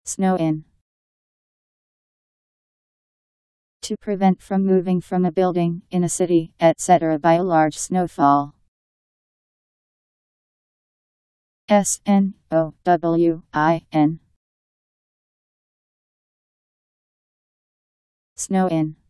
Snow in. To prevent from moving from a building, in a city, etc. by a large snowfall. SNOWIN. Snow in.